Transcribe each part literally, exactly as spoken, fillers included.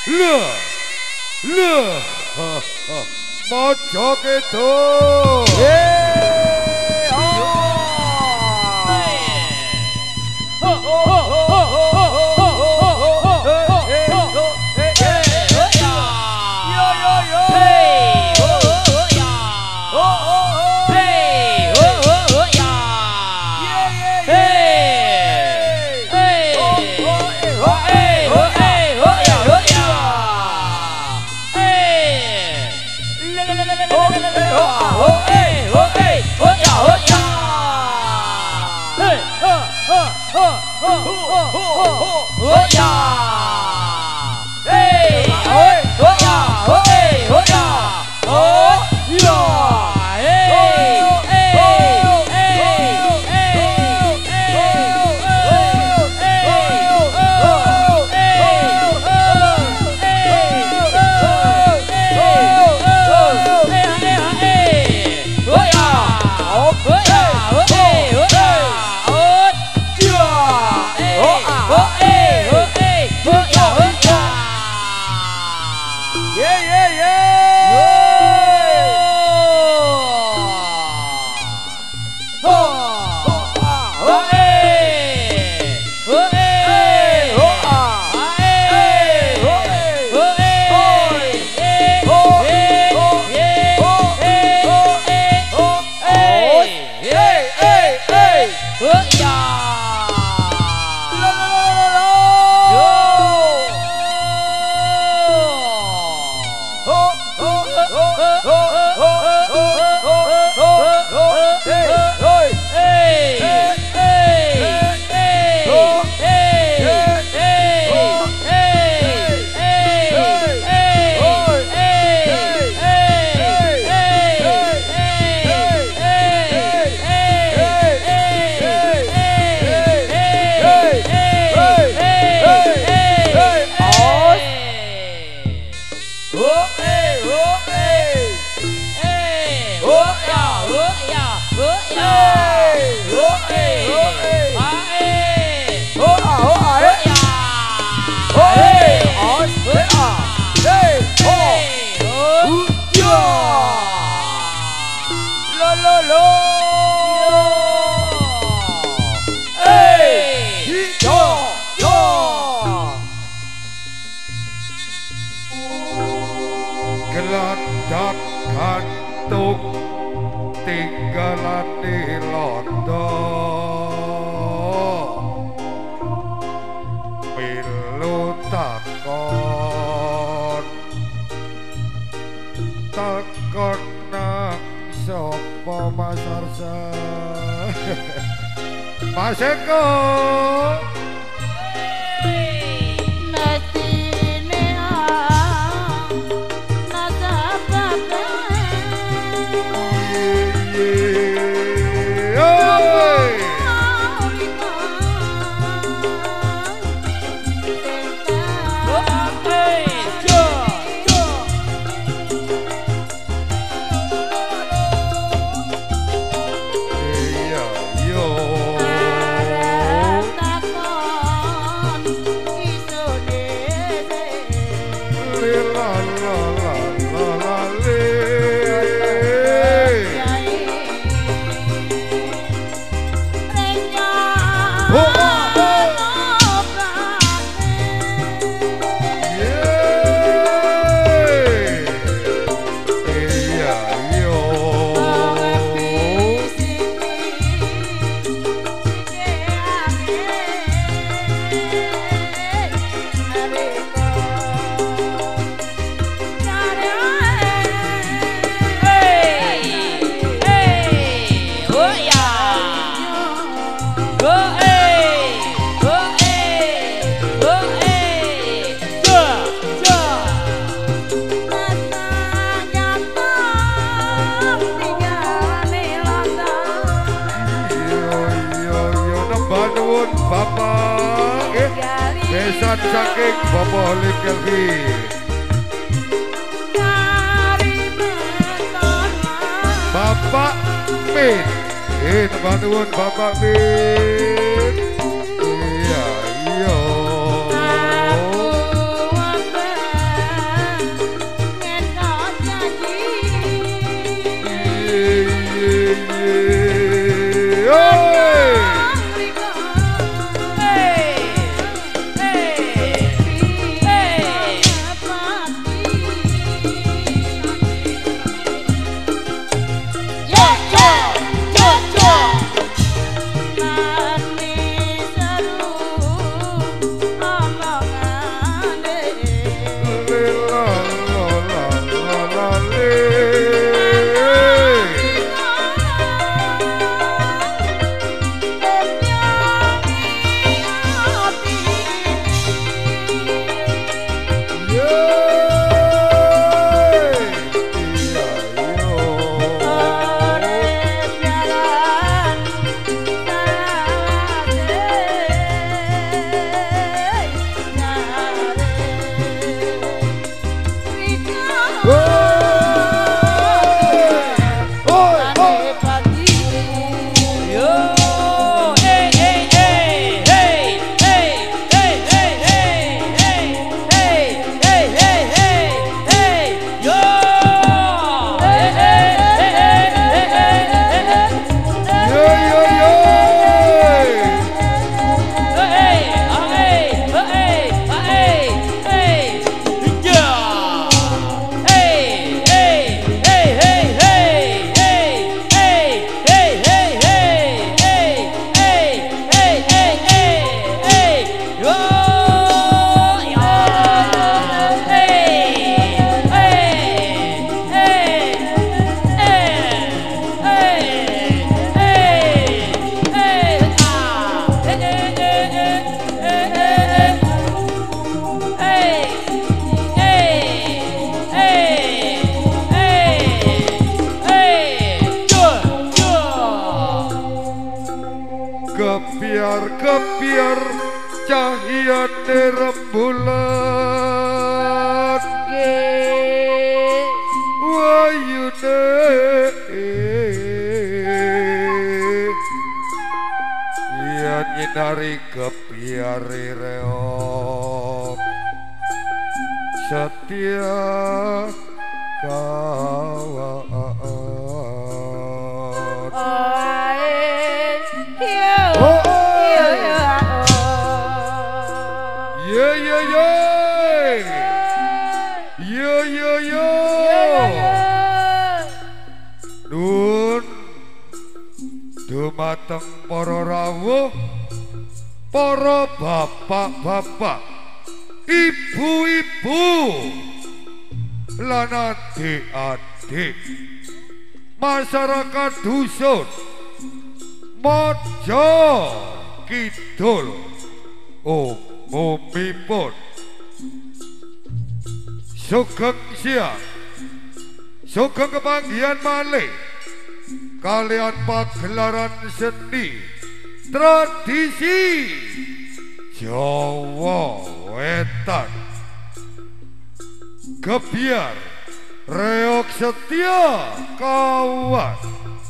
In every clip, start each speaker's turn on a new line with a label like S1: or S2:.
S1: Lah, lah, mojo gitu.
S2: Yeay, oh. Ho, ho, ho, ho, ho, ho, ho, ho, ho, ho, hey, hey, hey, yo, yo, yo, hey, ho, ho, ya, ho, ho, ho, hey, ho, ho, ho, ya, yeah, yeah, yeah, hey, ho, ho, ho, hey, ho, hey, ho, ya, ho, ya, hey, la, la, la, la, la, la, la, la, la, ho, hey, ho, hey, ho, ya, ho, ya, hey, ho, ho, ho, ho, ho, ho, ho, ho, ya, hey, ho, ho, ya, ho, hey, ho, ya, ho, ya, hey, hey, yeah, yeah, yeah. Ho, ho, ho, hey, ho, hey, ho, ah, hey, ho, hey, ho, hey, ho, hey, ho, hey, ho, hey, ho, hey, hey, hey, hey, ho, ya. La, la, la, la, la. Yo. Ho, ho, ho, ho, ho, ho, ho, ho, ho, ho, hey, hey, hey, hey, hey, ho, hey, hey, hey, hey, hey, ho, hey, hey,
S1: Geladak kantuk tinggalan di londo milu takon takon nang sopo Mas Arsa Mas Eko Bapak eh, besan saking Bapak Holy Kelvin Bapak Min eh teman nuwun Bapak Min iya iya bulan wayune yen nyinari kepiari reok setia kawan Yo yo yo yo yo yo Nun dumateng para rawuh para bapak-bapak ibu-ibu lan adik-adik masyarakat dusun Mojo Kidul umumipun sugeng siang sugeng kepanggihan malih kalian pagelaran seni tradisi Jawa Wetan Gebyar reok setia kawan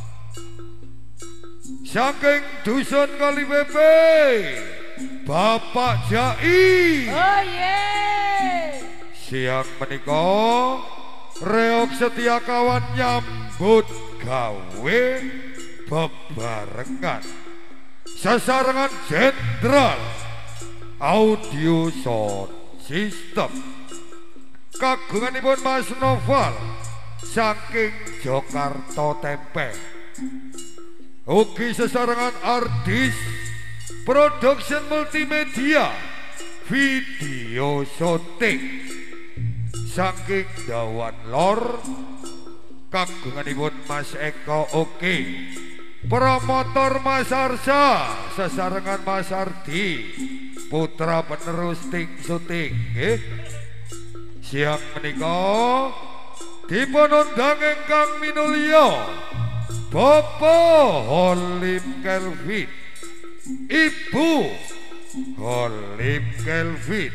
S1: saking dusun Kalipepe Bapak Jai.
S2: Oh yeah.
S1: Siang menika reok setia kawan nyambut gawe bebarengan sesarengan Jenderal Audio Sound System kagunganipun Mas Noval saking Jakarta Tempe. Ugi sesarengan artis production multimedia video syuting saking Dawan Lor kagunganipun Mas Eko Oke promotor Mas Arsa sesarengan Mas Ardi putra penerus ting syuting nggih. Siang menika dipun undang ingkang minulya Bapak Holim Kelvin, Ibu Holim Kelvin,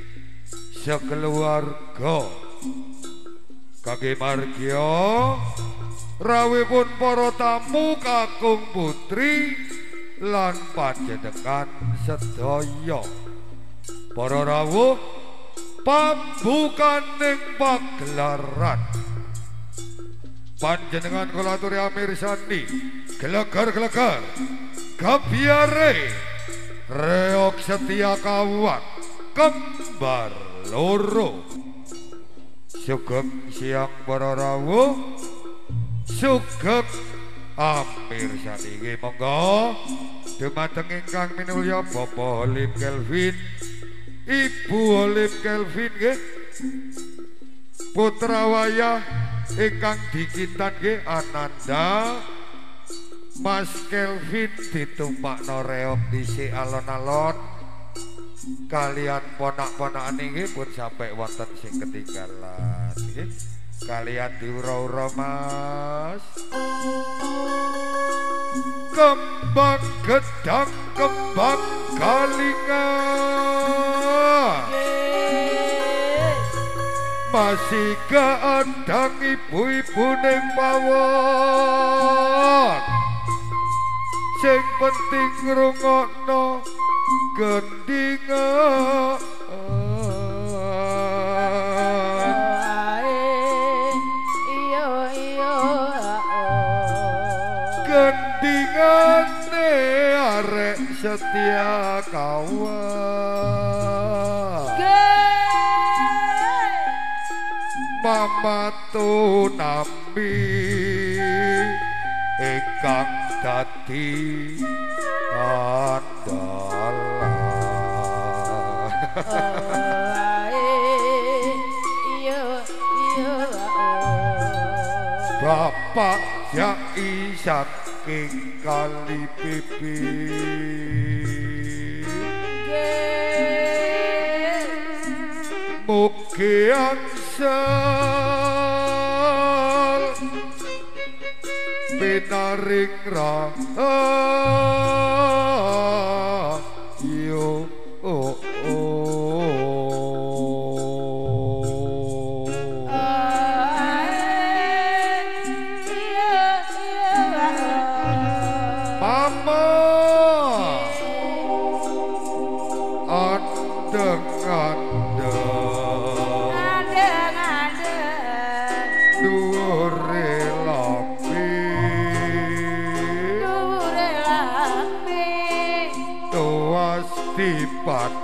S1: sekeluarga kangge margya rawuhipun para tamu kakung putri lan panjenengan sedaya. Para rawuh pambukaning pagelaran panjenengan kula aturi amirsani gelegar-gelegar gebyare reok setia kawan kembar loro. Sugeng siang para rawuh sugeng amirsani nggih monggo dumateng ingkang minulya Bapak Holim Kelvin, Ibu Holim Kelvin nggih putra wayah ingkang dikitan nggih Ananda Mas Kelvin ditumpakno reok dhisik alon-alon kalian ponak-ponakan nggih pun sampai wonten sing ketinggalan nggih kalian diura-ura Mas. Kembang gedang kembang kalingan masih keadang ibu-ibu ning pawon sing penting ngrungokno gendingan gendingane arek setia kawan mamatu nambi ingkang dadi andalan Bapak Jai saking Kalipepe mugi angsal pinaring rahayu oh, oh.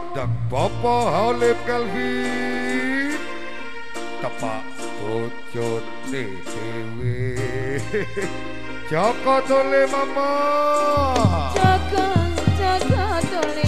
S1: kandang Bapak Halim Kelvin tepak bojone dhewe Joko Tole mama
S3: Joko Joko Tole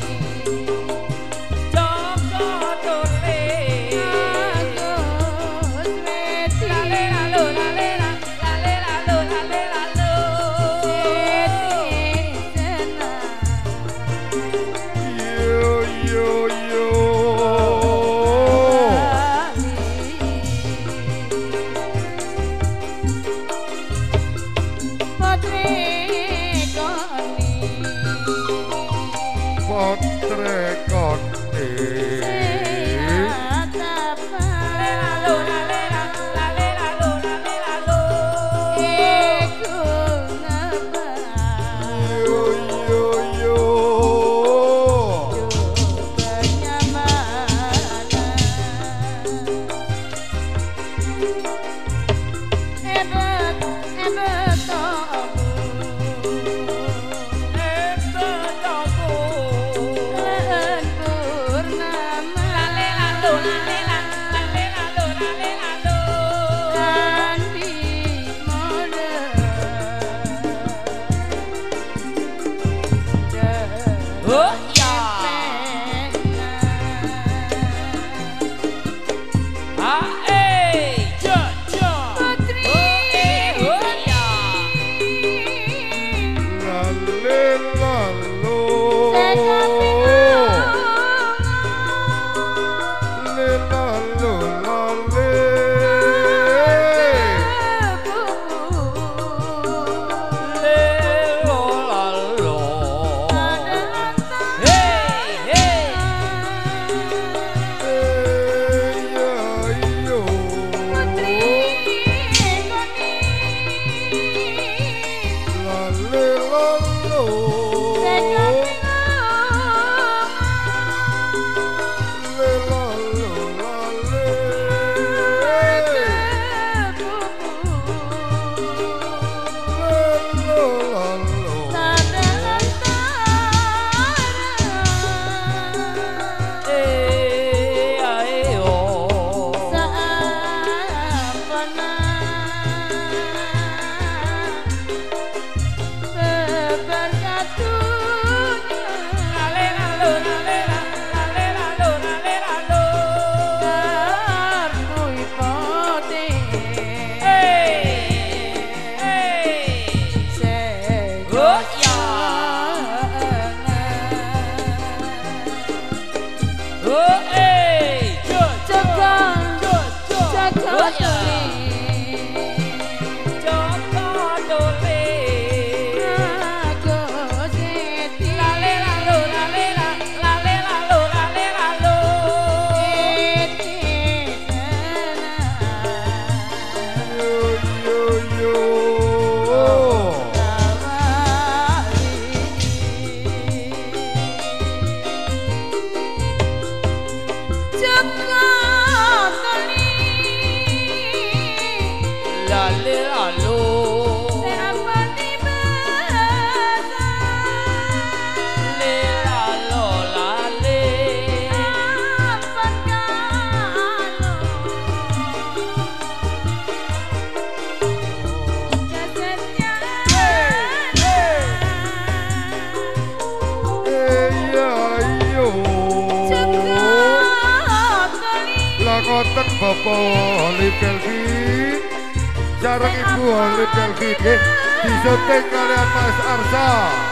S1: Lakoten Bapak Halim Kelvin sareng Ibu Halim Kelvin nggih disunting kalian Mas Arsa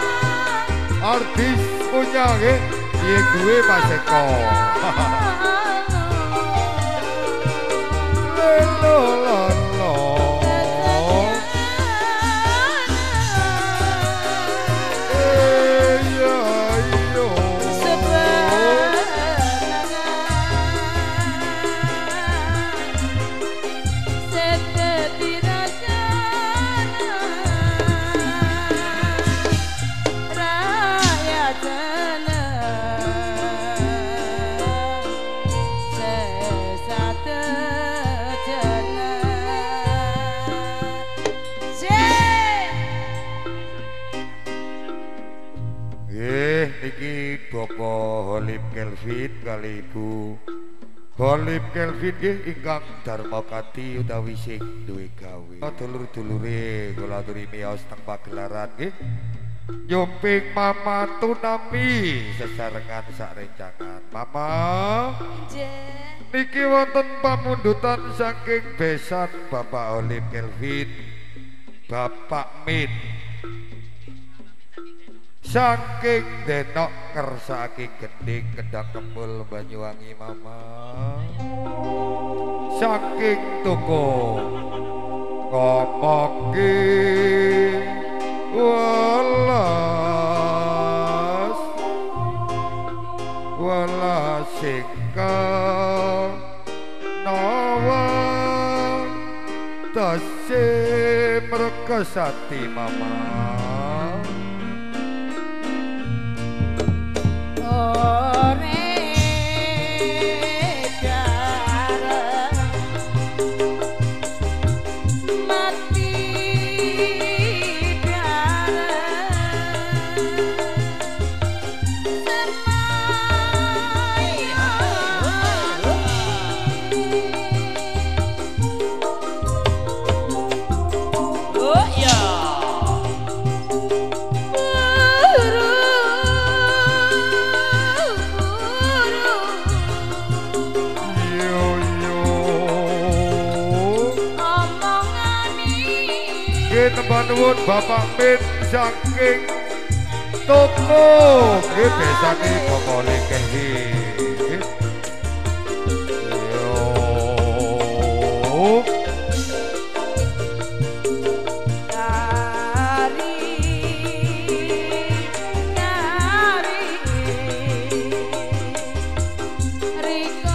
S1: artis punya nggih yang duwe Mas Eko lelo lelo niki Bapak Holip Kelvin kali Ibu Holip Kelvin nggih ingkang Darmakati utawi sing duwe gawe. Dulur-dulure kula aturi miyos teng pagelaran nggih. Nyumping Mama Tunami sesarengan sak rencangan. Mama.
S3: Nggih.
S1: Niki wonten pamundutan saking besan Bapak Holip Kelvin, Bapak Min. Saking denok kersake gending Kendang Kembul Banyuwangi Mama. Saking toko ngomongke welas welas singkang nawa tasih merkesati Mama. Nuwun Bapak Min saking toko nggih besane Bapak Holip Kelvin. Yo.
S3: Nari nari Rika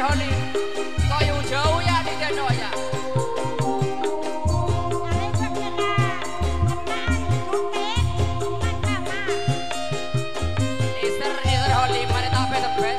S2: Holly. Kau jauh ya di dano ya. Ister ister Holly mana tape tebet.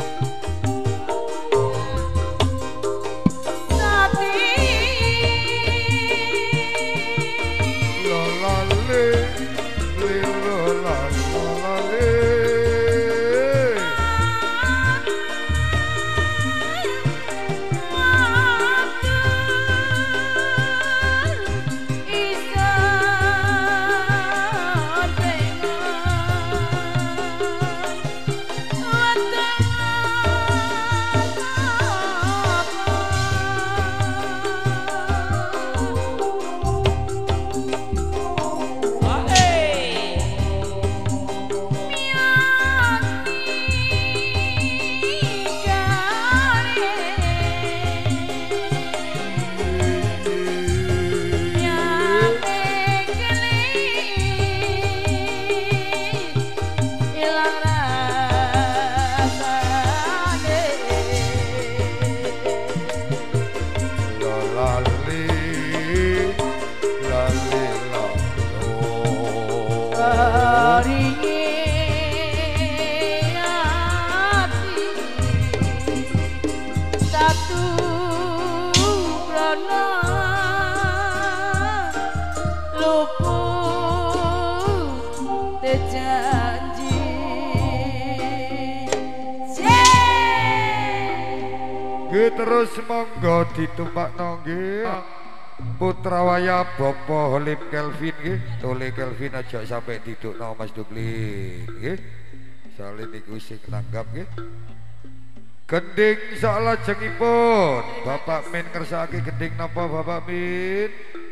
S1: Terus monggo ditumpakno nggih putra wayah Bapak Halim Kelvin nggih. Tole Kelvin aja sampai didukno Mas Dukli nggih. Salin niku sing tanggap nggih. Gending salajengipun Bapak Min kersake gending napa Bapak Min?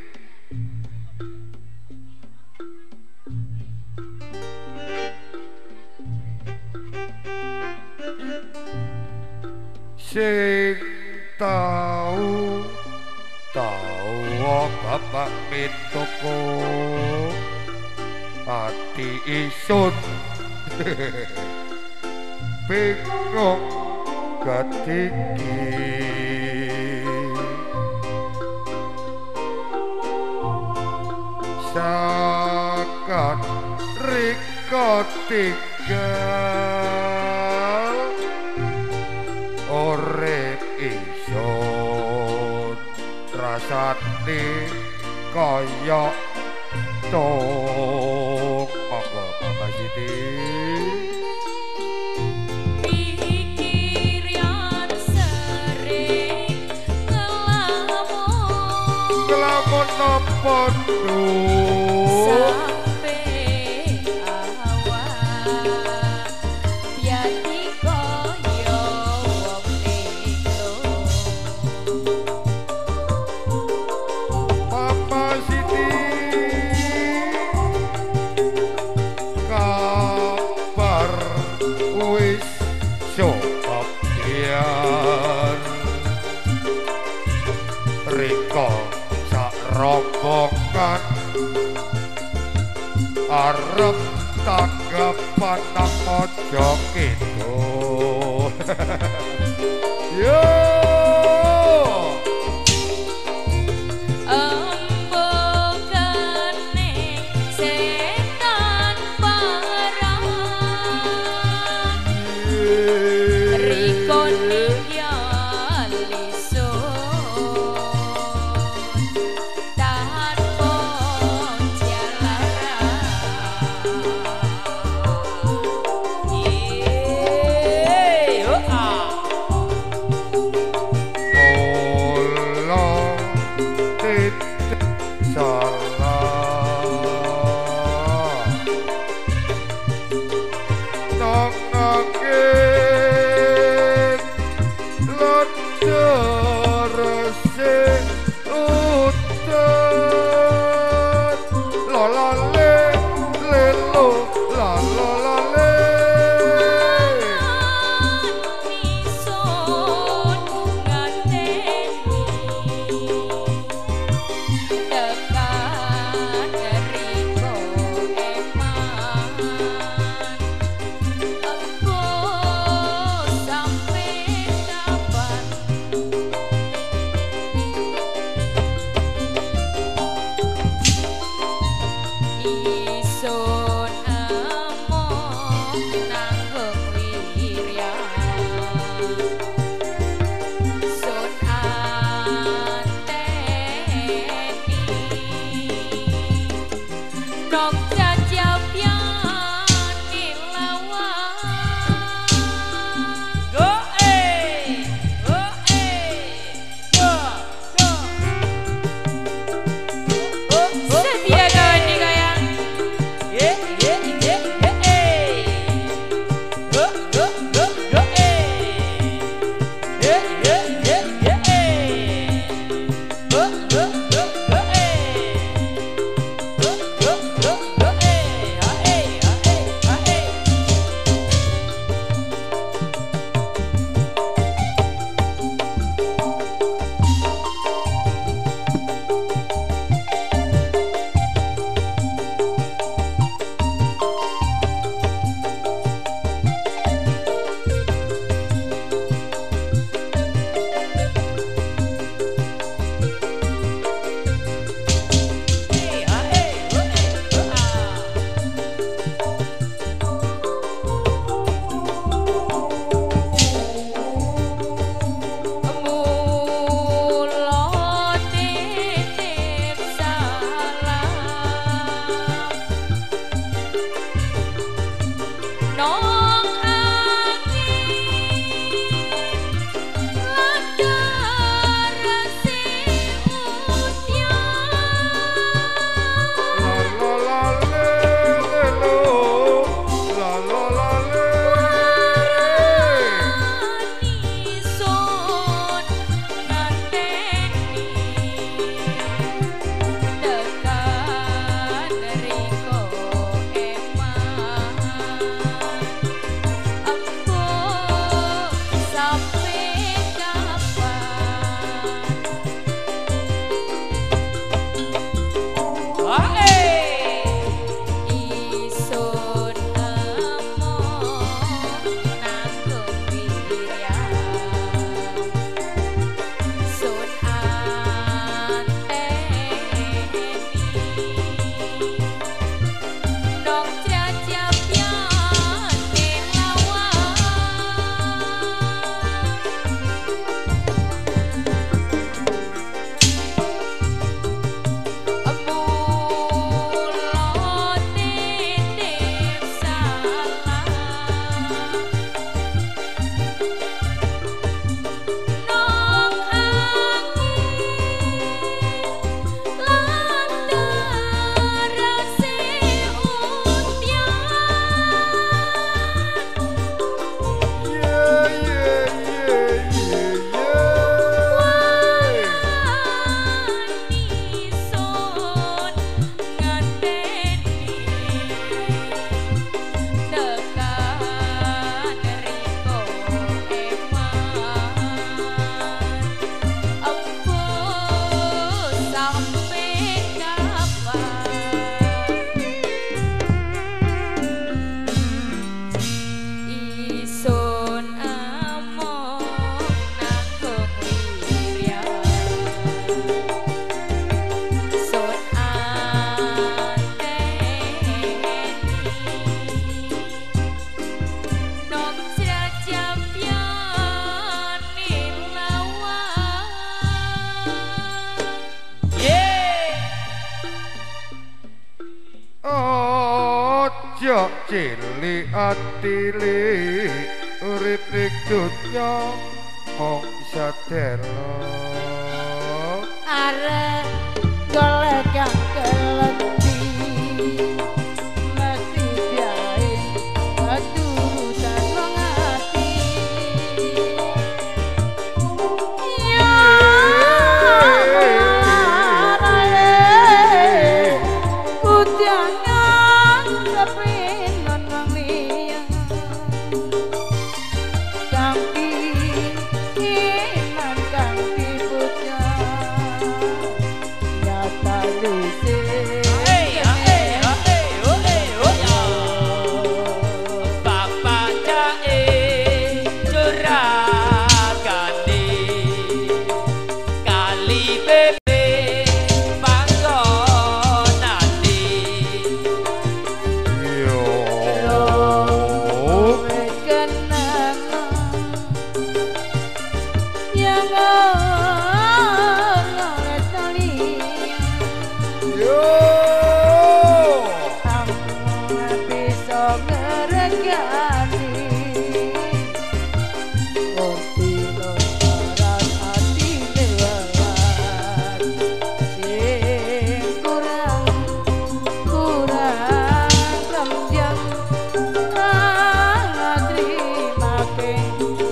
S1: Sing tau tau Bapak Min toko ati isun bingung katiki sakat riko tinggal urip isun rasane kaya tung monggo Bapak Siti
S3: pikiran sering ngelamun
S1: ngelamun napa
S3: sampai awak jadi koyo wong ego
S1: Bapak Siti kabar wis sopian riko sak rombongan arep tanggapan nang mojo kidul yo
S3: embogane setan parang riko ninggal isun tanpa jalaran yeay oh ah Sun anteni Nong jajapian ilawan
S2: Go eh go eh go go
S3: Setia kawan di kayang
S2: ye ye ye ye eh go go go go eh ye ye ye ye eh go go go go eh go go go go eh ah eh ah eh ah eh eh ah eh go eh go ah
S3: Mula titip salam Nong angin Landar resi udian
S1: La la la le le lo, la la la le.
S3: Sun nganteni tekan riko eman Empu sampai kapan
S2: ah eh
S3: Isun among nanggung wirian Sun anteni Nong jajapian Mula titip salam Nong angin landar resi udian
S1: Yeah, yeah, yeah, yeah, yeah.
S3: Sun nganteni tekan riko eman Empu sampai kapan Isun among nanggung wirian Sun anteni Nong jajapian ilawan
S2: yeah
S1: Ojo cilik atili urip ning dunya mung sadelo.
S4: Arep golek kang kelebih mesti biae keturutan wong ati ya arep kujangan kepinon wong liya kang iman kang dipuja nyata lusi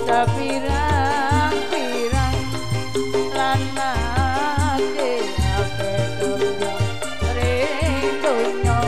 S4: sapirang-pirang lan ake ake kembang ring donya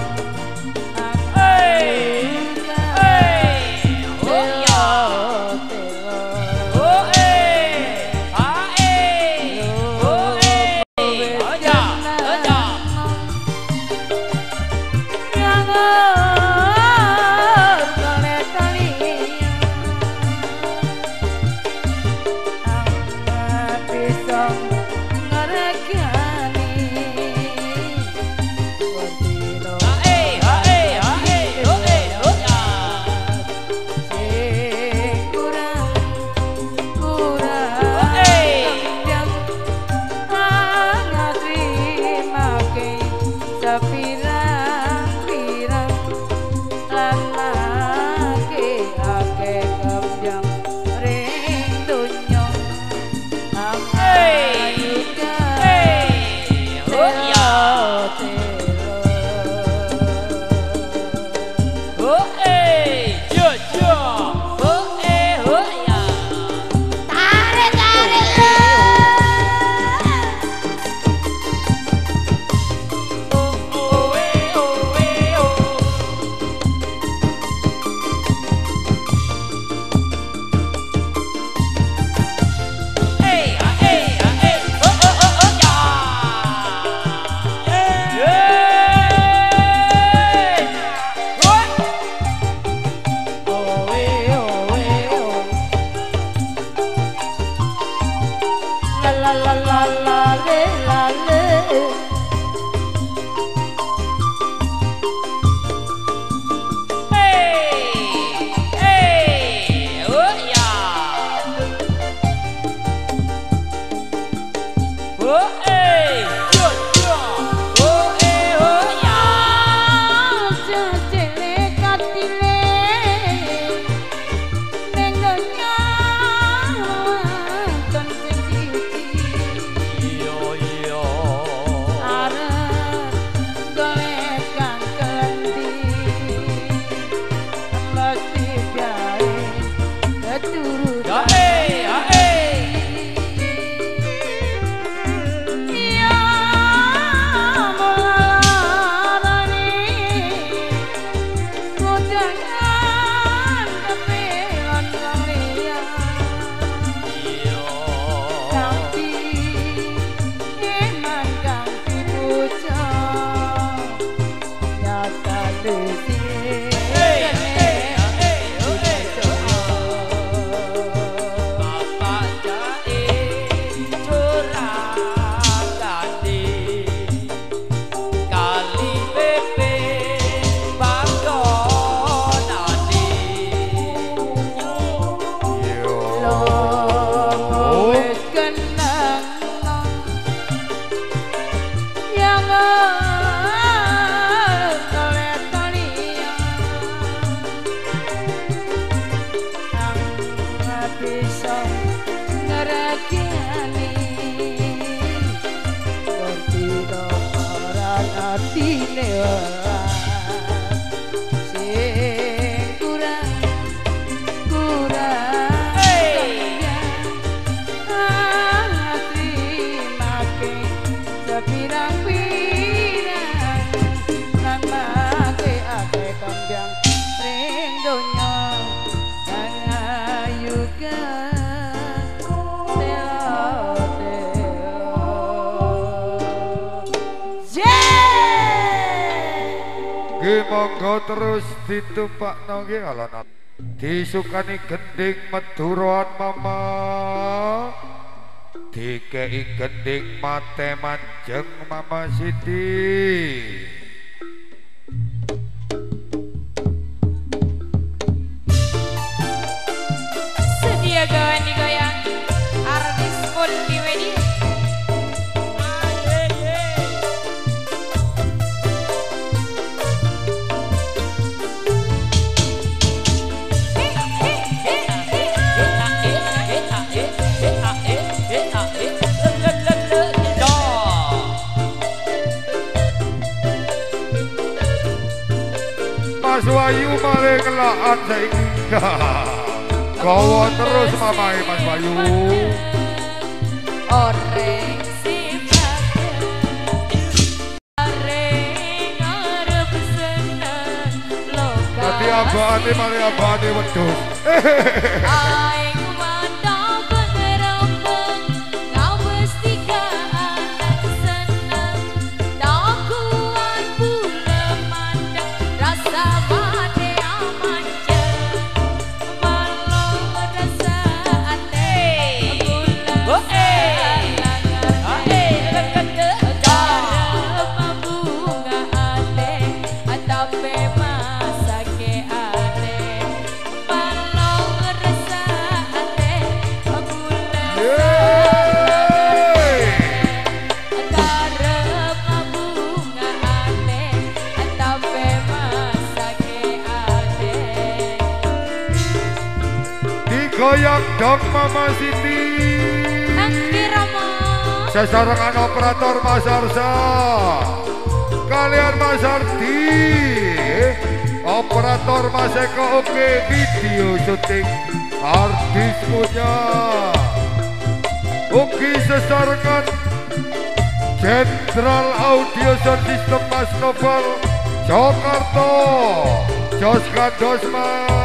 S1: monggo terus ditumpakno nggih alon disukani gending Maduran mama dikei gending mate manjeng mama Siti
S3: sedia gawan digoyang artis multimedia.
S1: Mas Wayu malah kelaan saiki. Legowo terus mamai Mas Bayu.
S3: Oreng sifatnya Oreng ngarep seneng Loka
S1: Nanti abadi mari abadi wedhus.
S3: Aing mata pengerompong Ngawestika anak seneng Dakuan pula mandang Rasa bade amanjeng Malong rasa ate Bulan
S1: Goyang dong Mama Siti. Sesarengan operator Mas Arsa kalian Mas Ardi, operator Mas Eko oke video syuting artis punya. Oke sesarengan Central Audio Sound System Mas Novel Jakarta Jos Kandos Mas.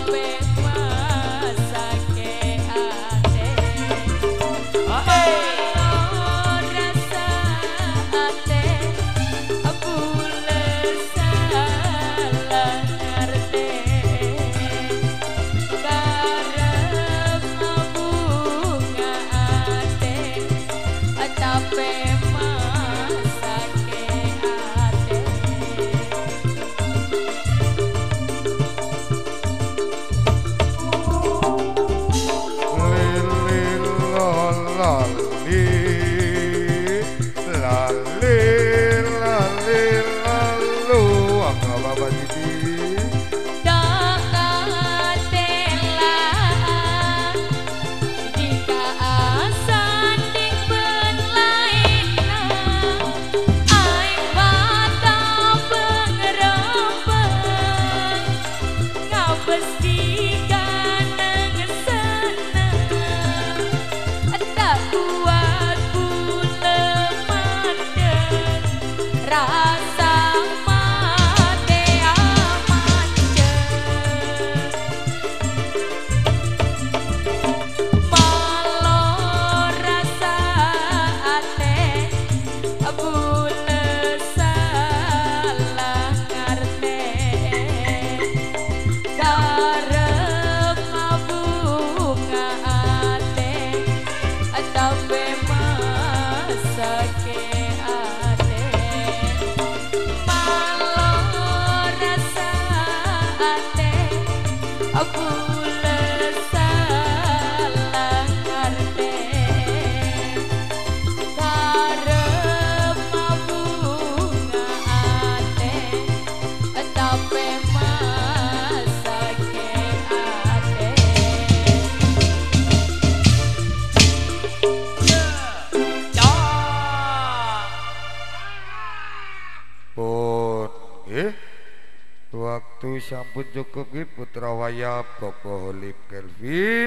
S1: Waktu sampun cukup nggih putra wayah Bapak Holip Kelvin,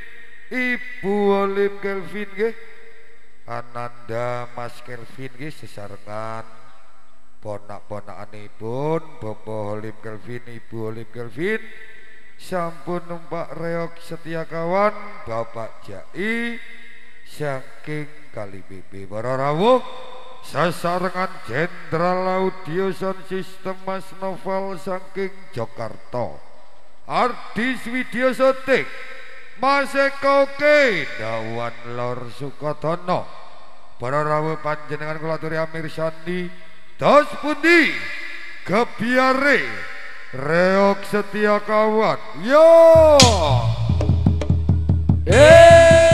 S1: Ibu Holip Kelvin nggih, Ananda Mas Kelvin nggih sesarengan ponak-ponakanipun Bapak Holip Kelvin, Ibu Holip Kelvin sampun numpak reok setia kawan Bapak Jai saking Kali B B para rawuh sasarengan Jenderal Audio Sound System Mas Novel saking Jakarta, Ardis Video Sotik Mas Eko Ke Dawan Lor Sukodono, para rawuh panjenengan kula aturi Amir Sandi dos pundi kebiare reok setia kawan yo
S2: eh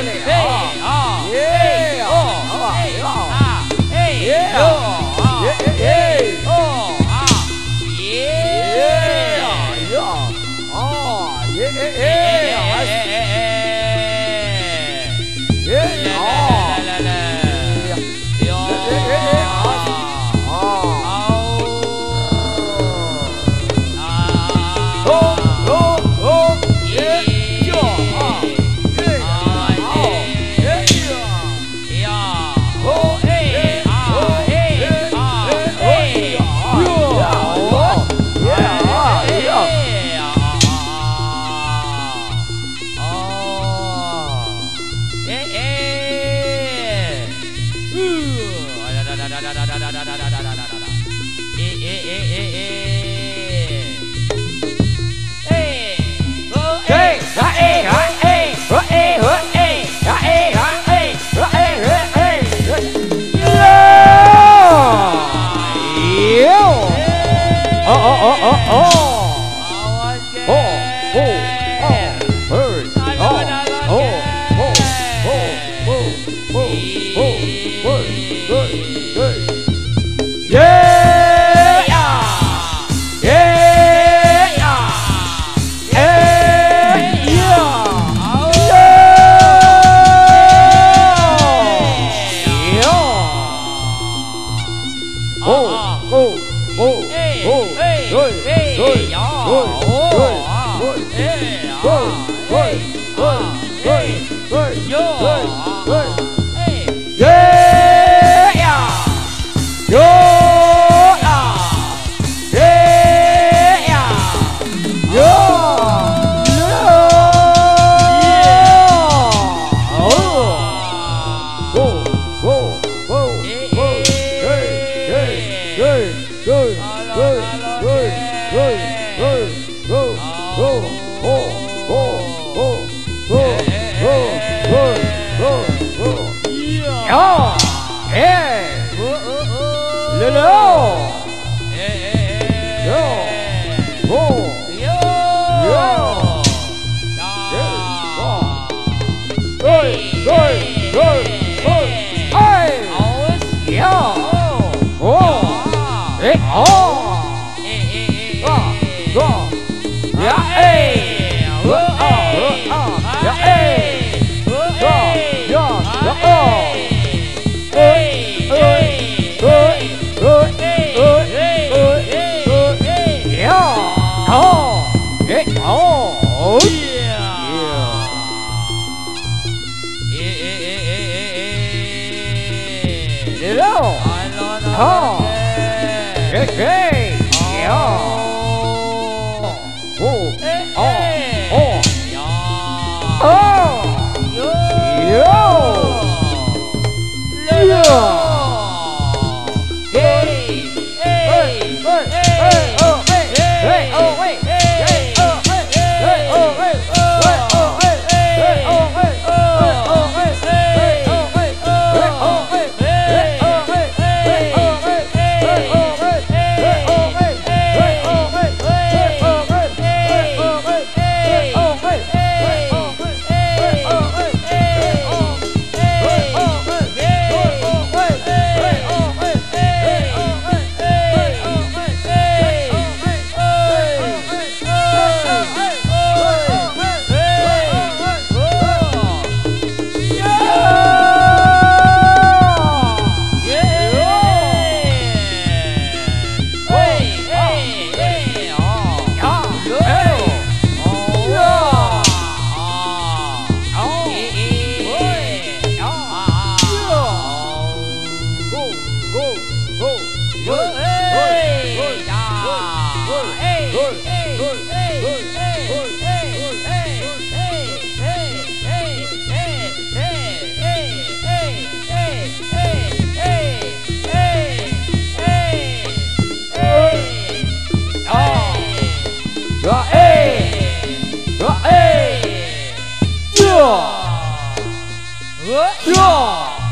S2: Yeah.